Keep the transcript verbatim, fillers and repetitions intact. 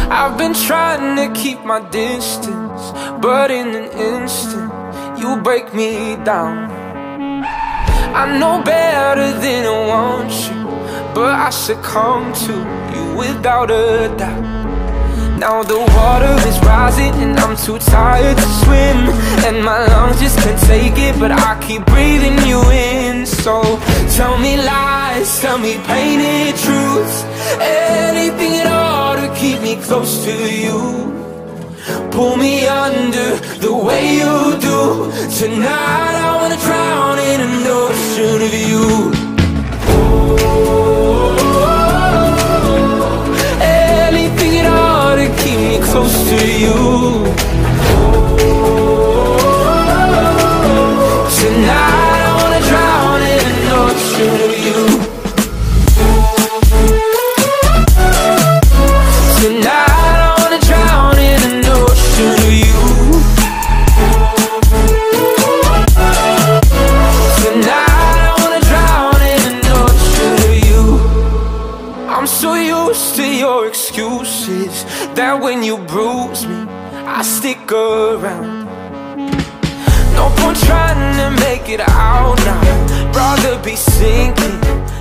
I've been trying to keep my distance, but in an instant, you break me down. I know better than I want you, but I succumb to you without a doubt. Now the water is rising and I'm too tired to swim, and my lungs just can't take it, but I keep breathing you in. So tell me lies, tell me painted truths, anything at all to keep me close to you. Pull me under the way you do. Tonight I wanna drown in an ocean of you. Anything at all to keep me close to you. Tonight I wanna drown in an ocean of you. Tonight I wanna drown in an ocean of you. Tonight I wanna drown in an ocean of you. I'm so used to your excuses that when you bruise me, I stick around. No point trying to make it out now, rather be sinking